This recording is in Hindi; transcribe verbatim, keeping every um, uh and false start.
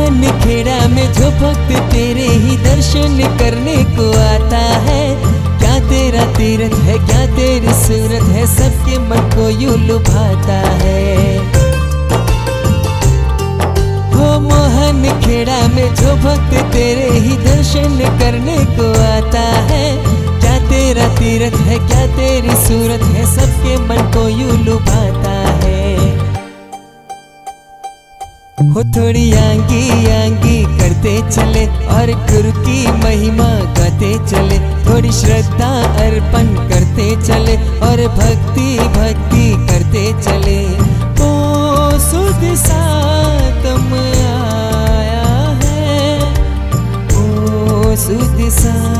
मोहन खेड़ा में जो भक्त तेरे ही दर्शन करने को आता है, क्या तेरा तीरथ है, क्या तेरी सूरत है, सबके मन को यूं लुभाता है। हो मोहन खेड़ा में जो भक्त तेरे ही दर्शन करने को आता है, क्या तेरा तीरथ है, क्या तेरी सूरत है, सबके मन को यूं लुभाता है। हो थोड़ी आंगी आंगी करते चले और गुरु की महिमा गाते चले, थोड़ी श्रद्धा अर्पण करते चले और भक्ति भक्ति करते चले। ओ सुध सातम आया है, ओ सुध सा